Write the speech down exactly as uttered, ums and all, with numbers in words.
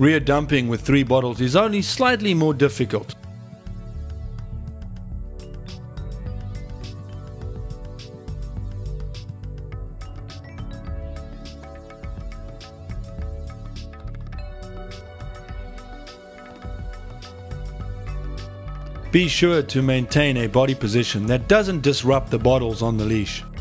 Rear dumping with three bottles is only slightly more difficult. Be sure to maintain a body position that doesn't disrupt the bottles on the leash.